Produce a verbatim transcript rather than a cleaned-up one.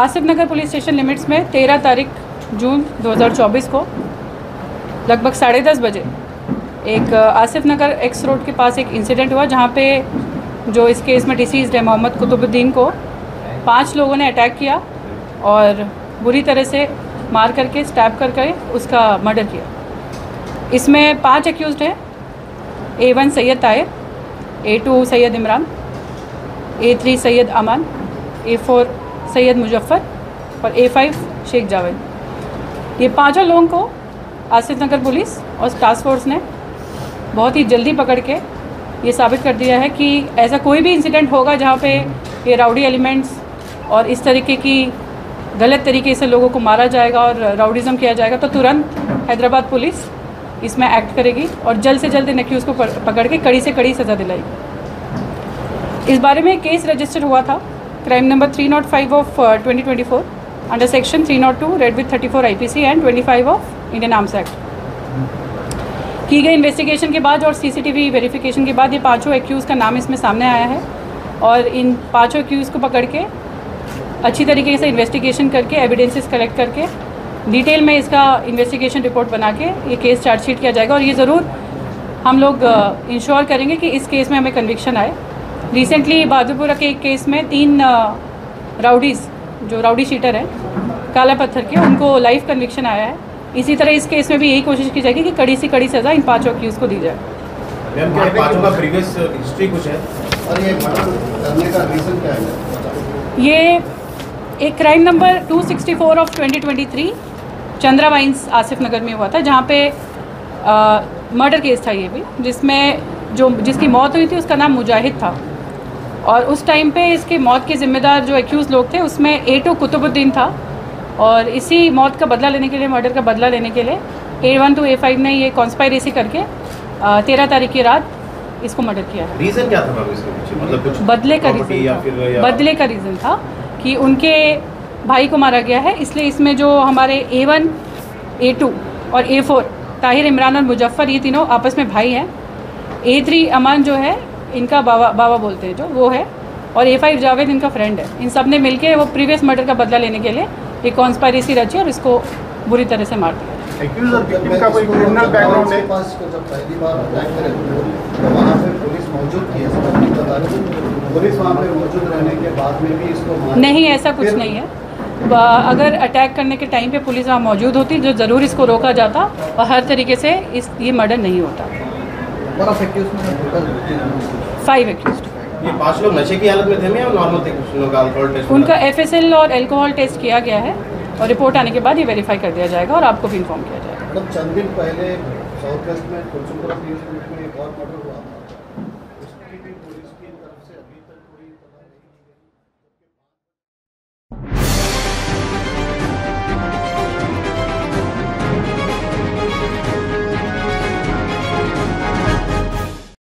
Asif Nagar police station limits में तेरह तारीख जून दो हज़ार चौबीस को लगभग साढ़े दस बजे एक आसिफ नगर एक्स रोड के पास एक इंसिडेंट हुआ, जहाँ पे जो इस केस में डिसीज़्ड है मोहम्मद कुतुबुद्दीन को पांच लोगों ने अटैक किया और बुरी तरह से मार करके स्टैब करके उसका मर्डर किया। इसमें पांच एक्यूज़्ड हैं। A one Syed Tahir, A two Syed Imran, A three Syed Aman, A four Syed Muzaffar और ए फाइव शेख जावेद। ये पांचों लोगों को आसिफ नगर पुलिस और टास्क फोर्स ने बहुत ही जल्दी पकड़ के ये साबित कर दिया है कि ऐसा कोई भी इंसिडेंट होगा जहाँ पे ये राउडी एलिमेंट्स और इस तरीके की गलत तरीके से लोगों को मारा जाएगा और राउडिज़म किया जाएगा, तो तुरंत हैदराबाद पुलिस इसमें एक्ट करेगी और जल्द से जल्द इन एक्यूज़ को पकड़ के कड़ी से कड़ी सज़ा दिलाएगी। इस बारे में एक केस रजिस्टर हुआ था, crime number three not five of twenty twenty four under section three not two read with thirty four I P C and twenty five of Indian Arms Act. की गई इन्वेस्टिगेशन के बाद और CCTV verification के बाद ये पांचों accuse का नाम इसमें सामने आया है और इन पांचों एक्यूज़ को पकड़ के अच्छी तरीके से इन्वेस्टिगेशन करके एविडेंसेस कलेक्ट करके डिटेल में इसका इन्वेस्टिगेशन रिपोर्ट बना के ये केस चार्जशीट किया जाएगा और ये ज़रूर हम लोग इंश्योर करेंगे कि इस केस में हमें कन्विक्शन आए। रिसेंटली बहादुरपुरा के एक केस में तीन राउडीज़ जो राउडी शीटर हैं काला पत्थर के, उनको लाइव कन्विक्शन आया है। इसी तरह इस केस में भी यही कोशिश की जाएगी कि कड़ी से कड़ी सज़ा इन पाँचों एक्यूज़ को दी जाए। पाँचों का प्रीवियस हिस्ट्री कुछ है और ये करने का रीज़न क्या है? ये एक crime number two sixty four of twenty twenty three Chandra wines Asif Nagar में हुआ था, जहाँ पे मर्डर केस था ये भी, जिसमें जो जिसकी मौत हुई थी उसका नाम मुजाहिद था और उस टाइम पे इसके मौत के ज़िम्मेदार जो एक्यूज़ लोग थे उसमें ए टू कुतुबुद्दीन था और इसी मौत का बदला लेने के लिए, मर्डर का बदला लेने के लिए A one to A five ने ये कॉन्स्पायरेसी करके तेरह तारीख की रात इसको मर्डर किया है। रीज़न क्या था इसके पीछे? मतलब कुछ बदले का रीज़न या था, फिर या... बदले का रीज़न था कि उनके भाई को मारा गया है, इसलिए इसमें जो हमारे ए वन, ए टू और ए फोर ताहिर, इमरान और मुजफ्फर, ये तीनों आपस में भाई हैं। ए थ्री अमान जो है इनका बाबा बाबा बोलते हैं जो वो है, और ए फाइव जावेद इनका फ्रेंड है। इन सब ने मिलके वो प्रीवियस मर्डर का बदला लेने के लिए एक कॉन्स्पायरेसी रची और इसको बुरी तरह से मार दिया। का कोई क्रिमिनल बैकग्राउंड है? जब पहली बार अटैक करे तो वहाँ पे पुलिस मौजूद थी, ऐसा नहीं बता रही पुलिस वहाँ पे मौजूद रहने के बाद में भी इसको नहीं, ऐसा कुछ नहीं है। अगर अटैक करने के टाइम पे पुलिस वहाँ मौजूद होती जो ज़रूर इसको रोका जाता और हर तरीके से इस ये मर्डर नहीं होता। Five accused. ये पांच लोग नशे की हालत में थे या नॉर्मल थे? कुछ लोग अल्कोहल टेस्ट, उनका एफ एस एल और एल्कोहल टेस्ट किया गया है और रिपोर्ट आने के बाद ये वेरीफाई कर दिया जाएगा और आपको भी इन्फॉर्म किया जाएगा। मतलब चंद दिन पहले साउथ वेस्ट में कुलसुमपुरा में एक और मर्डर हुआ।